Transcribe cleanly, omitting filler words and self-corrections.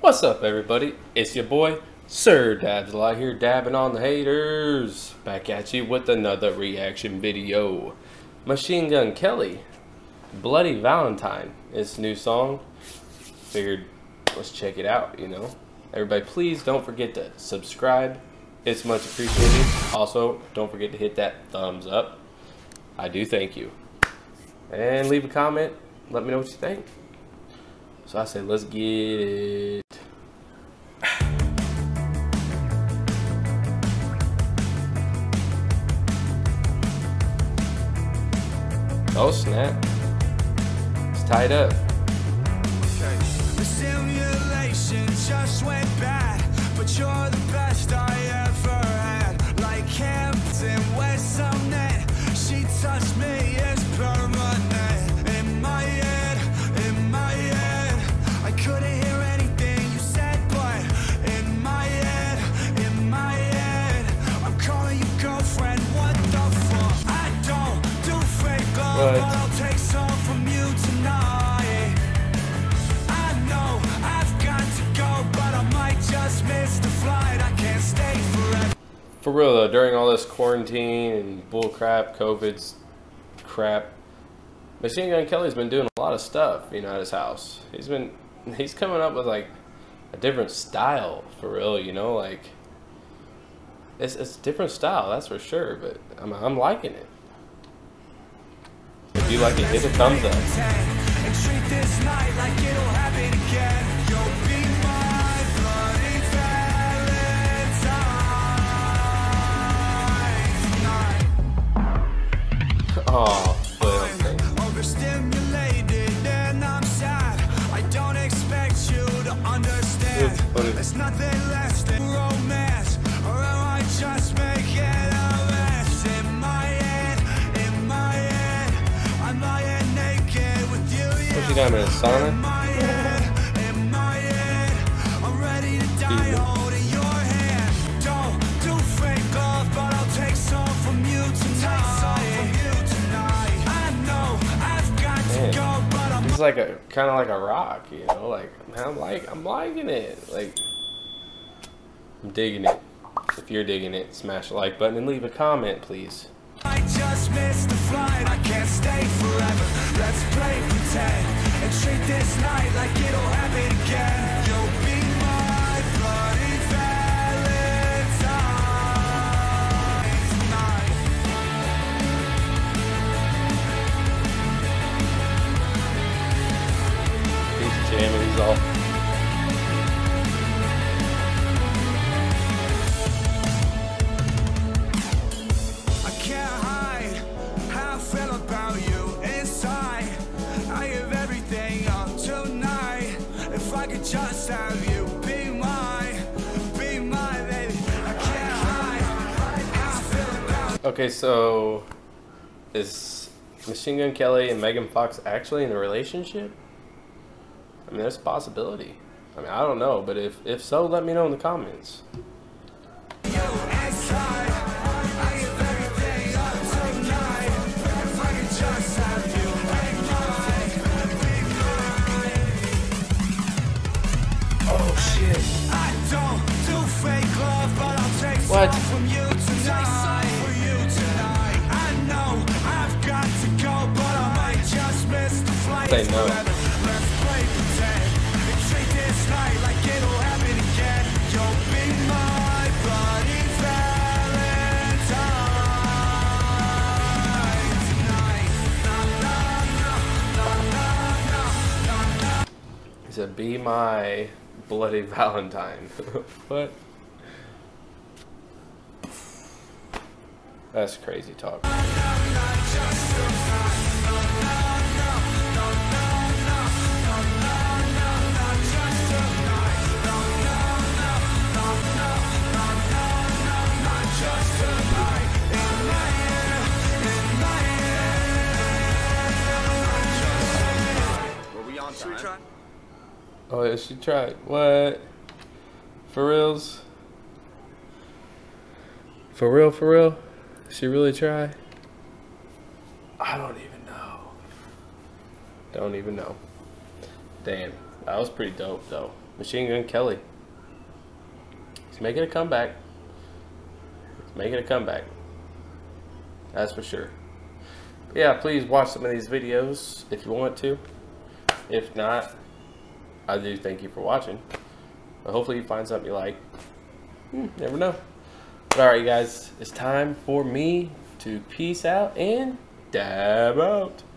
What's up, everybody? It's your boy Sir Dabs a lot here, dabbing on the haters. Back at you with another reaction video. Machine Gun Kelly, Bloody Valentine, is new song. Figured let's check it out, you know. Everybody, please don't forget to subscribe. It's much appreciated. Also, don't forget to hit that thumbs up. I do thank you. And leave a comment. Let me know what you think. So I say, let's get it. Oh snap. It's tied up. The simulation just went bad, but you're the best I ever had. Like Hampton with some net, she touched me, it's permanent. In my head, I couldn't hear anything you said, but in my head, I'm calling you girlfriend, what the fuck? I don't do fake love, but I'll take some from you tonight. I know I've got to go, but I might just miss the flight. I can't stay forever. For real though, during all this quarantine and bull crap, COVID's crap, Machine Gun Kelly's been doing a lot of stuff, you know, at his house. He's coming up with like a different style, for real, you know, like it's a different style, that's for sure, but I'm liking it. If you like it, hit a thumbs up. And treat this night like it'll happen again. You'll be my bloody Valentine tonight. Oh, I'm overstimulated and I'm sad. I don't expect you to understand. There's nothing less than romance, or am I just making a mess? In my head, I'm lying naked with you. what you got, man? Sauna? In my head, I'm ready to die holding your hand. Don't do fake love, but I'll take some from you tonight. I know I've got to go, but I'm He's like a kind of like a rock, you know. Like, man, I'm liking it. Like, I'm digging it. If you're digging it, smash the like button and leave a comment, please. I just missed the flight, I can't stay forever. Let's play pretend and treat this night like it'll happen again. You'll be my bloody Valentine tonight. He's jamming, he's all. I can't hide how I feel about you inside. I give everything up tonight. If I could just have you be my baby. I can't hide how I feel about you. Okay, so is Machine Gun Kelly and Megan Fox actually in a relationship? I mean, there's a possibility. I mean, I don't know, but if so, let me know in the comments. What? From you tonight, I know I've got to go, but I might just miss the flight. Say no. Let's play pretend and treat this night like it'll happen again. You'll be my bloody Valentine tonight. He said, "Be my bloody Valentine." What? That's crazy talk. Should we try? Oh yeah, she tried. What? For reals? For real? For real? She really tried? I don't even know. Don't even know. Damn, that was pretty dope though. Machine Gun Kelly. He's making a comeback. He's making a comeback. That's for sure. But yeah, please watch some of these videos if you want to. If not, I do thank you for watching. But hopefully you find something you like. Never know. But alright, you guys, it's time for me to peace out and dab out.